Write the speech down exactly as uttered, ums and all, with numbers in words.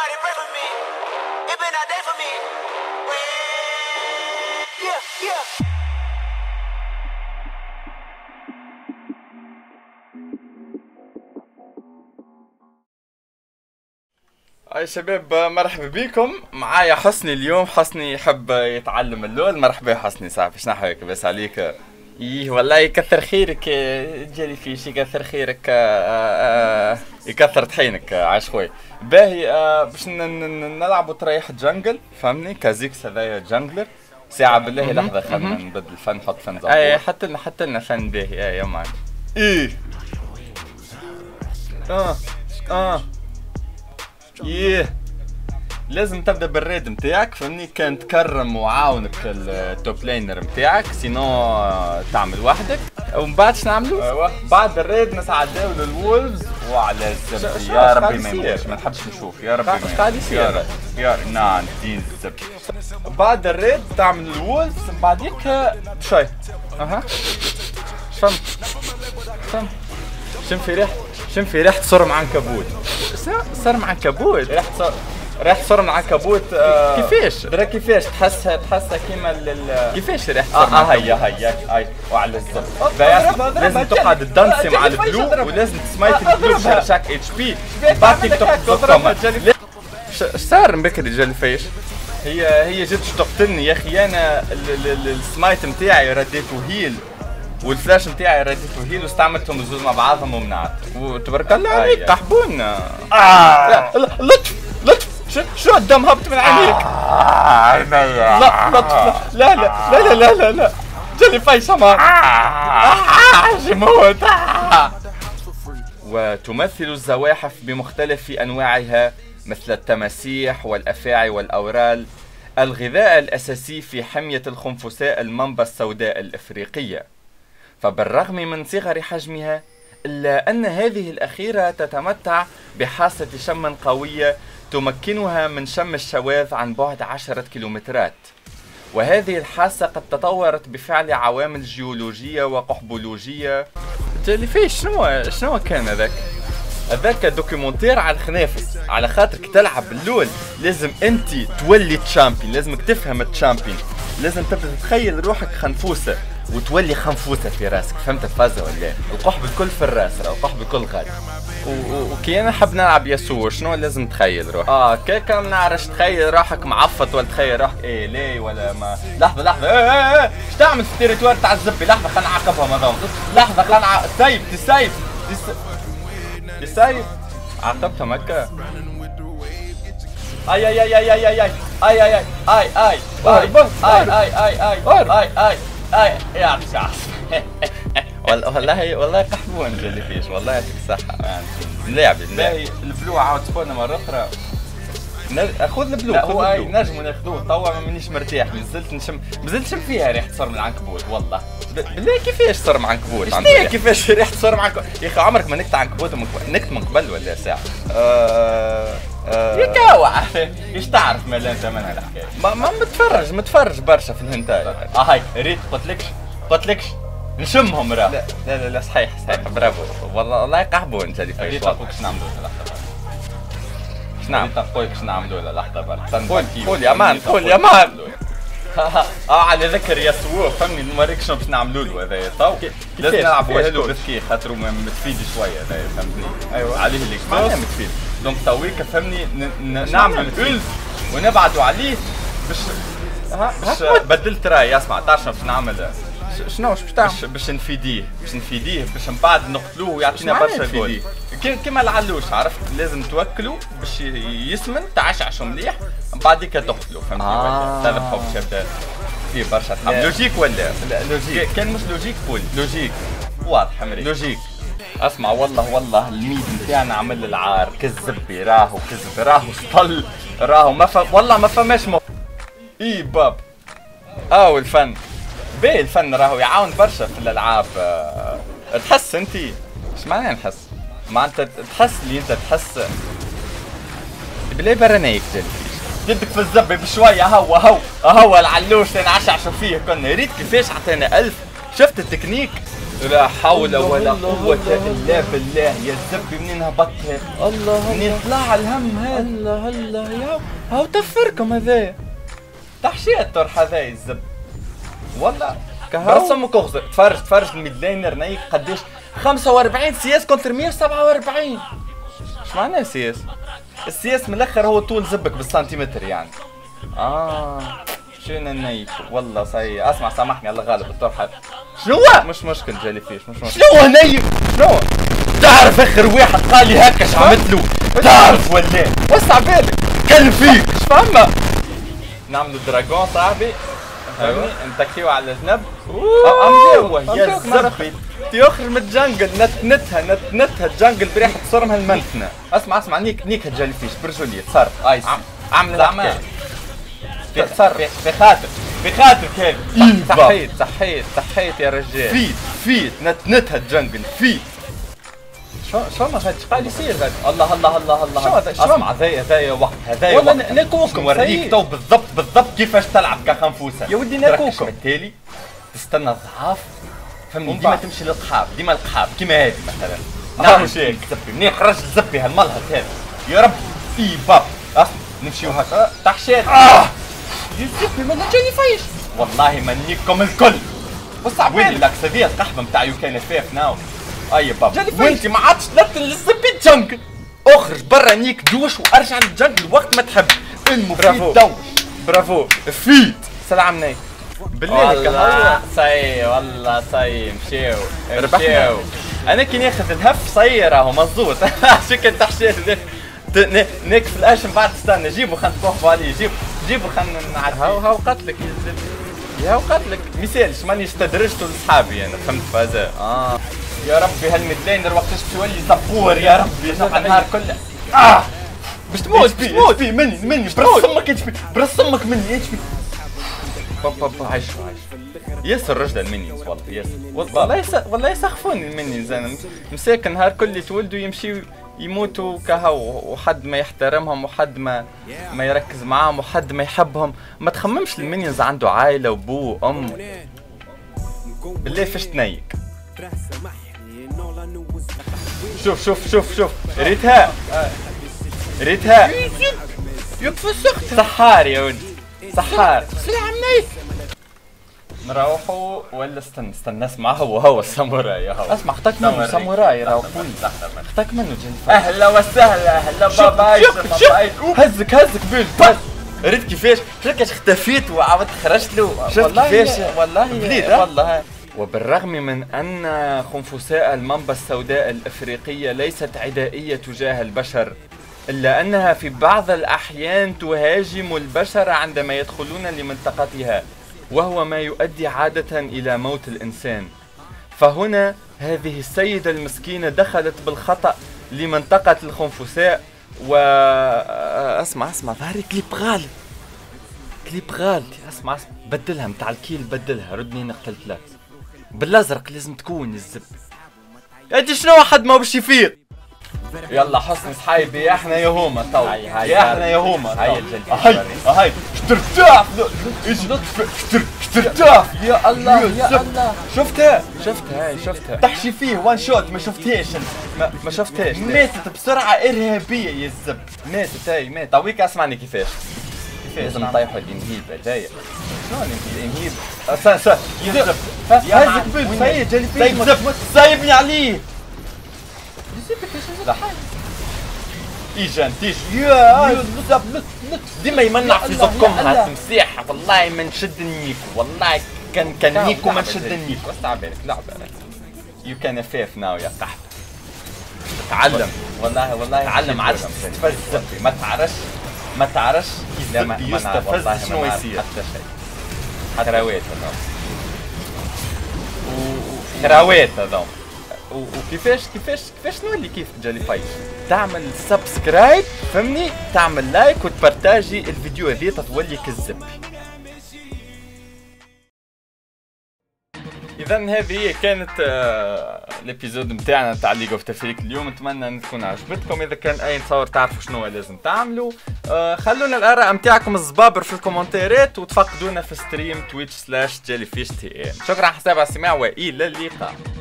Everybody pray for me. It been a day for me. Yeah, yeah. هاي شباب، مرحبا بكم. معايا حسني اليوم. حسني يحب يتعلم اللول. مرحبا يا حسني صاحبي، شنو حالك؟ بس عليك. ايه والله يكثر خيرك جالي فيش، يكثر خيرك. آآ آآ يكثر طحينك عايش خويا. باهي باش نلعبوا تريح جنجل، فهمني؟ كازيكس هذايا جنجلر. ساعة بالله لحظة خلينا نبدل الفن، نحط فن زبور. اي حتى لنا حتى لنا فن باهي. اي يا مان. ايه اه اه ايه لازم تبدا بالريد نتاعك، فهمني؟ كان تكرم وعاونك التوب لينر نتاعك، سينو تعمل وحدك. ومن بعد شنو نعملوا؟ ايوه بعد الريد نتعداو للولفز وعلى الزبد. يا ربي ما يموتش، ما نحبش نشوف. يا ربي ما قاعد يصير. يا نعم دين الزبد. بعد الريد تعمل الولفز، من بعديك بشوي. اها فهمت فهمت. شم في ريحة شم في ريحة صرم عنكبوت. صرم عنكبوت؟ ريحة صرم ريحة صرم عنكبوت. آه كيفاش؟ درا كيفاش تحسها تحسها كيما ال كيفاش ريحة صرم عنكبوت؟ اه هيا هيا اي وعلى الزبط. لازم تقعد تدنسي مع البلو، ولازم تسمايت البلو بشرشاك اتش بي. بعد كيف تاخذ زبطة. اش صار من بكري جالي فيش؟ هي هي جات تقتلني يا اخي. انا السمايت نتاعي رديته هيل، والفلاش نتاعي رديته هيل، واستعملتهم الزوز مع بعضهم ومنعت. وتبارك الله عليك قحبونا. آه لطف لطف. شو الدم هبط من عينيك؟ آه لا لطف. لا لا لا لا لا لا لا جالي فايشة ما آه جموت. آه. وتمثل الزواحف بمختلف أنواعها مثل التماسيح والأفاعي والأورال الغذاء الأساسي في حمية الخنفساء المنبا السوداء الإفريقية. فبالرغم من صغر حجمها إلا أن هذه الأخيرة تتمتع بحاسة شم قوية تمكنها من شم الشواذ عن بعد عشرة كيلومترات. وهذه الحاسة قد تطورت بفعل عوامل جيولوجية وقحبولوجية. جالي فيش شنو شنو كان هذاك؟ هذاك دوكيومنتير على الخنافس. على خاطرك تلعب اللول لازم انت تولي تشامبيون، لازمك تفهم التشامبيون، لازم تبدا تتخيل روحك خنفوسه وتولي خنفوسه في راسك. فهمت الفازه ولا؟ القحب الكل في الراس، القحب الكل غادي. وكي انا نحب نلعب ياسو شنو لازم تخيل روحك؟ اه كيك ما نعرفش تخيل روحك معفط ولا تخيل روحك ايه ليه ولا ما. لحظه لحظه ايه ايه ايه ايش تعمل في التيريتوار تاع الزبي؟ لحظه خلينا نعاقبها مظلوم. لحظه خلينا نع... سايب تسايب تسايب عاقبتها هكا. اي اي اي اي اي اي اي اي اي اي اي اي اي اي اي اي يا بشع. والله والله قحبون جالي فيش، والله يعطيك الصحة. نلعب باهي البلو عاود سبونا مرة أخرى. خذ البلو. هو اي نجمو ناخذوه توا، ما مانيش مرتاح. مازلت نشم مازلت نشم فيها ريحة صرم العنكبوت. والله بالله كيفاش صرم عنكبوت؟ شنو كيفاش ريحة صرم عنكبوت؟ يا أخي عمرك ما نكت عنكبوت؟ نكت من قبل ولا ساعة؟ يكاوع. ايش تعرف مالا انت منها الحكايه؟ ما, ما متفرج متفرج برشا في الهنتاي. اه هاي ريت قلتلكش قلتلكش نشمهم راه. لا لا لا, لا صحيح صحيح برافو. والله والله قحبون جالي فيش. ريت نقولك شنو نعملوا لحظه. شنو نعمل؟ نقولك شنو نعملوا لحظه برك. قول قول يا مان قول يا مان. اه على ذكر ياسو فهمني نوريك شنو باش نعملوا له هذايا. تو لازم نلعبوا له بذكي خاطر متفيد شويه هذايا فهمتني. ايوه عليه اللي معناها متفيد. دونك تويك فهمني نعملوا الألف ونبعدوا عليه باش باش بدلت راي. اسمع تعرف شنو باش نعمل؟ شنو باش تعمل؟ باش نفيديه باش نفيديه باش من بعد نقتلوه ويعطينا برشا جول كيما العلوش. عرفت لازم توكلوا باش يسمن تعشعشوا مليح، من بعديك تقتلوا. فهمتني ولا؟ تذبحوا باش يبدا فيه برشا تحب. لوجيك ولا؟ لا لوجيك. كان مش لوجيك قول لوجيك. واضح مريض لوجيك. اسمع والله والله الميد نتاعنا عمل العار. كذب راهو كذب راهو سطل راهو ما فهم والله ما فماش مو. اي باب اه الفن باهي. الفن راهو يعاون برشا في الالعاب. أه تحس انت ايش معناها نحس؟ معناتها تحس اللي انت تحس بلا برانيك جالي يدك في الزبي بشويه. هو هو هو العلوش انا عشعشوا فيه كنا. ريت كيفاش عطينا ألف. شفت التكنيك لا حول ولا قوة الا بالله يا الزبي. منين هبطت هيك؟ الله منين طلع الهم هذا؟ الله الله يا هاو تفركم هذايا تحشية الطرح هذايا الزب والله كهو رسمك اغزر. تفرج تفرج الميدلاينر نايك قديش خمسة وأربعين سياس كونتر مية وسبعة وأربعين. ايش معناه سياس؟ السياس من الاخر هو طول زبك بالسنتيمتر يعني. اه شنو النايك والله صحيح. اسمع سامحني الله غالب الطرح هذا. شنو مش مشكل جالي فيش مش مشكل. شنو نايم شنو؟ تعرف اخر واحد قال لي هكا شو عملت له؟ تعرف ولا؟ وسع بالك كلم فيك ايش فما؟ نعملوا دراجون صاحبي فهمني نتكيو على الذنب. ام جوا يا زبي تيخرج من الجنجل نتنتها نتنتها الجنجل بريحة صرمها المنتنة. اسمع اسمع نيك نيك الجالي فيش برجولية تصرف ايس عامل الاعمال في تصرف في خاطر في خاطرك هذه. صحيت صحيت صحيت يا رجال. فيت فيت نتنتها الجنجل فيت. شو شو ما غادي قال يصير غادي. الله الله الله الله شو هذا؟ اسمع هذايا هذايا وقت هذايا والله ناكوكم نوريك تو بالضبط بالضبط كيفاش تلعب كخنفوسه يا ودي ناكوكم. بالتالي تستنى الضعاف فهمني ديما تمشي للقحاب ديما القحاب كيما هذه مثلا. نعم مش هيك زبي منين خرجت زبي هالملهط هذا يا رب اي باب. اسمع نمشيو هكا تحشيت. اه يا زبي ما جاني فايش والله منيكم الكل. وسع وين الاكسديه القحبه نتاع يو كان فيف ناو. اي بابا وانت ما عادش تلت للزبي جنجل. اخرج برا نيك دوش وارجع للجنجل وقت ما تحب. المفيد دوش برافو فيت سلام نايك بالله والله صاي والله صاي مشيو مشيو. انا كي ناخذ الهف صاي راهو مظبوط. شو كان تحشيت نيك في الاشم بعد استنى جيبوا خلينا نتوقفوا عليه. جيبوا جيبوا خلينا نعدي. هاو هاو قتلك يا زلمه يا هاو قتلك مثالش ماني استدرجته لاصحابي انا فهمت فازا. اه يا ربي هالميدلاينر وقتاش تولي زبور يا ربي نبقى النهار كله. اه باش تموت باش تموت مني مني برسمك اتش بي برسمك مني اتش بي. بابا بابا عايش عايش ياسر رجل المينيونز والله ياسر والله يس... والله يسخفوني المينيونز. انا مساك النهار كل يتولدوا يمشيوا يموتوا كهو وحد ما يحترمهم وحد ما ما يركز معاهم وحد ما يحبهم. ما تخممش المينيونز عنده عائله وبو وام بالله فاش تنيك. شوف شوف شوف شوف ريتها ريتها يكفى السخت سحار يا ولدي سحار. سلام نايف نروحوا ولا استنى استنى اسمع هو هو الساموراي هو اسمع اختك منه ساموراي راهو خويا اختك منه جنفا. اهلا وسهلا اهلا بابا هزك هزك بيل ريت كيفاش كيفاش اختفيت وعاودت خرجت له. شفت كيفاش والله بليد والله. وبالرغم من أن خنفساء المنبا السوداء الأفريقية ليست عدائية تجاه البشر إلا أنها في بعض الأحيان تهاجم البشر عندما يدخلون لمنطقتها وهو ما يؤدي عادة إلى موت الإنسان. فهنا هذه السيدة المسكينة دخلت بالخطأ لمنطقة الخنفساء و اسمع اسمع ظهري كليب غالي كليب غالي. اسمع اسمع بدلها متاع الكيل بدلها ردني نقتلت لك بالازرق لازم تكون الزب. انت شنو واحد ما باش يفيق. يلا حسن صحايبي يا احنا يا هما تو يا احنا يا هما هاي هاي هاي اشترتاف ايش اشترتاف يا الله يا الله. شفتها شفتها هاي شفتها تحشي فيه وان شوت ما شفتهاش ما, ما شفتهاش. ماتت بسرعه ارهابيه يا الزب ماتت هاي ماتت. طويك اسمعني كيفاش لازم نطيحوا الانهيب هدايا. شلون الانهيب؟ سا سا يزب هزك بيض سايب جالي فيه سايبني عليه. لا ايجان تيش يا ديما يمنع في زبكم هالتمسيح. والله ما نشد النيكو والله كان كان نيكو ما نشد النيكو. وسع بالك لعبه يو كان فيف ناو يا قحط. تعلم والله والله تعلم عادش تستفز زبي ما تعرفش ما تعرفش كيف يستفز شنو يصير. حتى شيء كراوات هذوم كراوات هذوم. وكيفاش كيفاش كيفاش نولي كيف جالي فايش تعمل سبسكرايب فهمني تعمل لايك وتبارتاجي الفيديو هذي تولي كالزب. اذا هذه هي كانت آه الابيزود نتاعنا تاع ليج اوف تفريك اليوم. نتمنى ان تكون عجبتكم. اذا كان اي تصور تعرفوا شنو لازم تعملوا. آه خلونا الاراء نتاعكم الزبابر في الكومنتات وتفقدونا في ستريم تويتش سلاش جيلي فيش تي ام. شكرا حساب على السماع والى اللقاء.